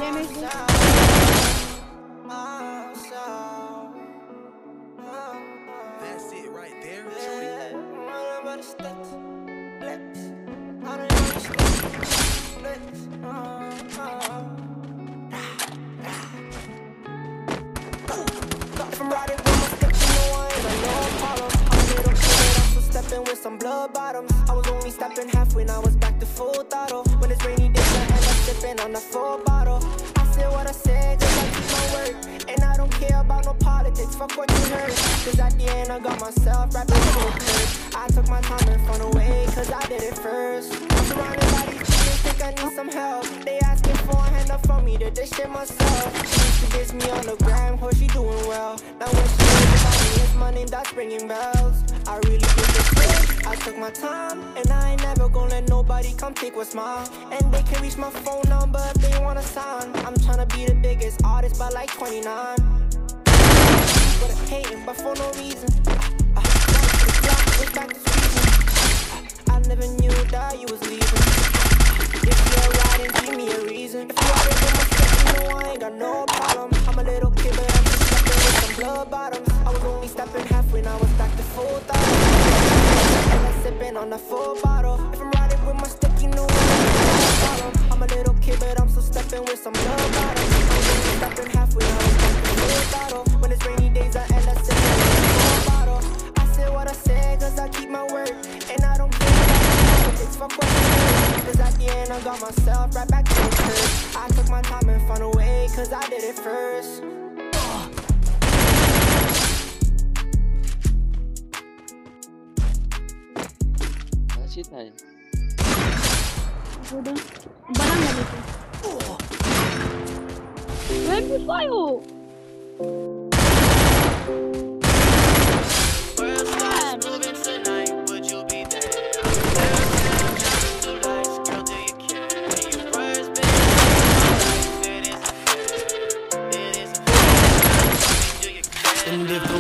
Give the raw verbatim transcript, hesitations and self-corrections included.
damage. That's it right there. From riding with my stick, you know I ain't got no problem. I'm a little kid, I'm still stepping with some blood bottoms. I was only stepping half when I was back to full throttle. When it's rainy days, I end up sipping on the full bottle. I said what I said, cause I keep my word. And I don't care about no politics, fuck what you heard. Cause at the end I got myself right back to the curb. I took my time and found a way, cause I did it first. I'm surrounded by these people, think I need some help. They asking for a hand up from me to this shit myself. She used to diss me on the gram, hope she doing well. Now when she hears about me, it's money that's ringing bells. I really did this shit, I took my time. And I ain't never gonna let nobody come take what's mine. And they can reach my phone number if they wanna sign. I'm tryna be the biggest artist by like twenty-nine. But I'm hating, but for no reason. uh, uh, was back to squeezing. uh, I never knew that you was leaving. If you're riding, give me a reason. If you riding with my step, you know I ain't got no problem. I'm a little kid, but I'm just stepping with some blood bottoms. I was only stepping half when I was back to full throttle. And I'm sipping on the full bottle. If I'm riding with my stick, you know I ain't got no problem. I'm a little kid, but I'm still stepping with some blood bottoms. I was only stepping half when I was back to full throttle. When it's rainy days, I end up sipping on the full bottle. I said what I said, cause I keep my word. And I don't care about politics, fuck what you heard. Cause at the end I got myself right back to the curb. I took my time and found a way, cause I did it first. Shit na yun. Udah. Barang nggak itu? Bagus ayo. And if the